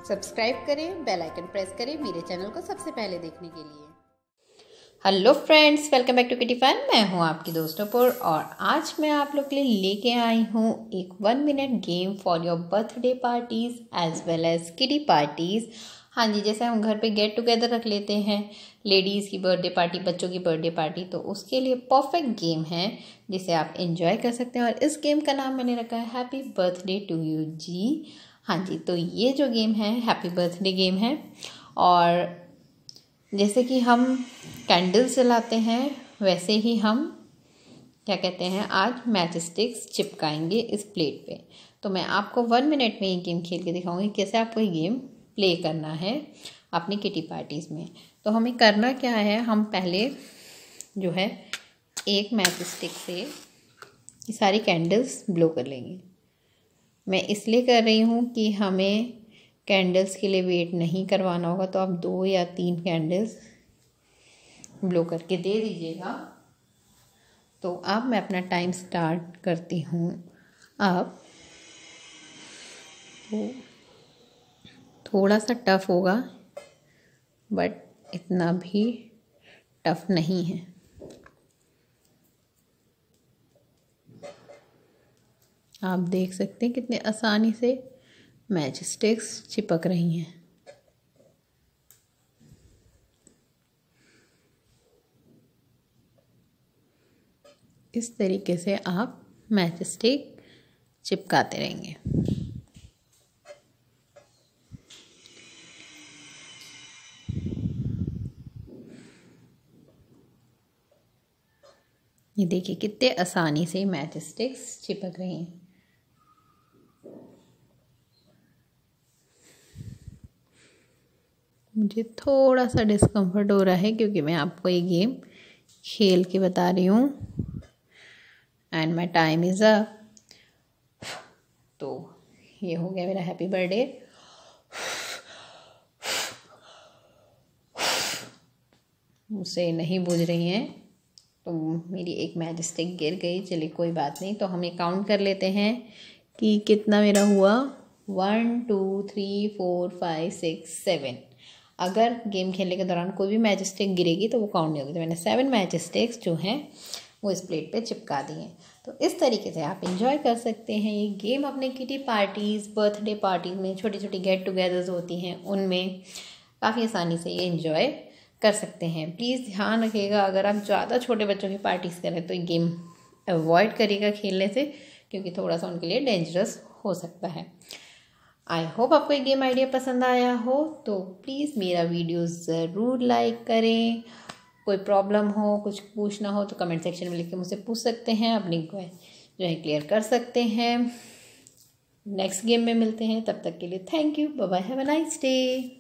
Subscribe करें, bell icon press करें मेरे चैनल को सबसे पहले देखने के लिए। Hello friends, welcome back to Kitty Fun. मैं हूं आपकी दोस्त नूपुर और आज मैं आप लोग के लिए लेके आई हूं एक 1 minute game for your birthday parties as well as kitty parties. हाँ जी, जैसे हम घर पे गेट टुगेदर रख लेते हैं, लेडीज़ की बर्थडे पार्टी, बच्चों की बर्थडे पार्टी, तो उसके लिए परफेक्ट गेम है जिसे आप एंजॉय कर सकते हैं। और इस गेम का नाम मैंने रखा है हैप्पी बर्थडे टू यू जी। हाँ जी, तो ये जो गेम है हैप्पी बर्थडे गेम है। और जैसे कि हम कैंडल्स जलाते हैं वैसे ही हम क्या कहते हैं, आज मैच स्टिक्स चिपकाएंगे इस प्लेट पे। तो मैं आपको 1 मिनट में ये गेम खेल के दिखाऊंगी कैसे आपको ये गेम प्ले करना है अपनी किटी पार्टीज़ में। तो हमें करना क्या है, हम पहले जो है एक मैच स्टिक से ये सारी कैंडल्स ब्लो कर लेंगे। मैं इसलिए कर रही हूँ कि हमें कैंडल्स के लिए वेट नहीं करवाना होगा, तो आप 2 या 3 कैंडल्स ब्लो करके दे दीजिएगा। तो अब मैं अपना टाइम स्टार्ट करती हूँ। अब तो थोड़ा सा टफ होगा बट इतना भी टफ नहीं है। आप देख सकते हैं कितने आसानी से मैच स्टिक्स चिपक रही हैं। इस तरीके से आप मैच स्टिक चिपकाते रहेंगे। ये देखिए कितने आसानी से मैच स्टिक्स चिपक रही हैं। मुझे थोड़ा सा डिस्कम्फर्ट हो रहा है क्योंकि मैं आपको ये गेम खेल के बता रही हूँ and my time is up. तो ये हो गया मेरा हैप्पी बर्थडे। मुझसे नहीं बुझ रही हैं तो मेरी एक मैच स्टिक गिर गई। चलिए कोई बात नहीं, तो हम ये काउंट कर लेते हैं कि कितना मेरा हुआ। 1 2 3 4 5 6 7। अगर गेम खेलने के दौरान कोई भी मैच स्टिक गिरेगी तो वो काउंट नहीं होगी। तो मैंने 7 मैच स्टिक्स जो हैं वो इस प्लेट पे चिपका दी हैं। तो इस तरीके से आप इंजॉय कर सकते हैं ये गेम अपने किटी पार्टीज़, बर्थडे पार्टीज़ में, छोटी छोटी गेट टुगेदर्स होती हैं उनमें काफ़ी आसानी से ये इंजॉय कर सकते हैं। प्लीज़ ध्यान रखिएगा, अगर आप ज़्यादा छोटे बच्चों की पार्टीज़ करें तो ये गेम अवॉइड करिएगा खेलने से, क्योंकि थोड़ा सा उनके लिए डेंजरस हो सकता है। आई होप आपको ये गेम आइडिया पसंद आया हो। तो प्लीज़ मेरा वीडियो ज़रूर लाइक करें। कोई प्रॉब्लम हो, कुछ पूछना हो तो कमेंट सेक्शन में लिख के मुझसे पूछ सकते हैं, अपनी जो है क्लियर कर सकते हैं। नेक्स्ट गेम में मिलते हैं, तब तक के लिए thank you, bye bye, have a nice day.